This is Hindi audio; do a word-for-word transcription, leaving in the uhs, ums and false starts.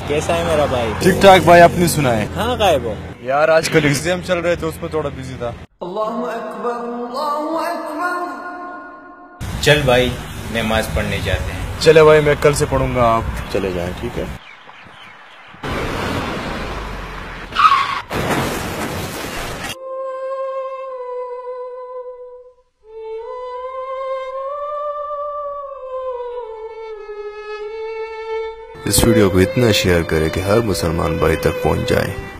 कैसा है मेरा भाई? ठीक ठाक भाई, अपनी सुनाए। हाँ गायब हो यार आजकल एग्जाम चल रहे थे, उसमें थोड़ा बिजी था। अल्लाहु अकबर, अल्लाहु अकबर। चल भाई नमाज पढ़ने जाते हैं। चले भाई, मैं कल से पढ़ूंगा, आप चले जाएं, ठीक है। इस वीडियो को इतना शेयर करें कि हर मुसलमान भाई तक पहुंच जाए।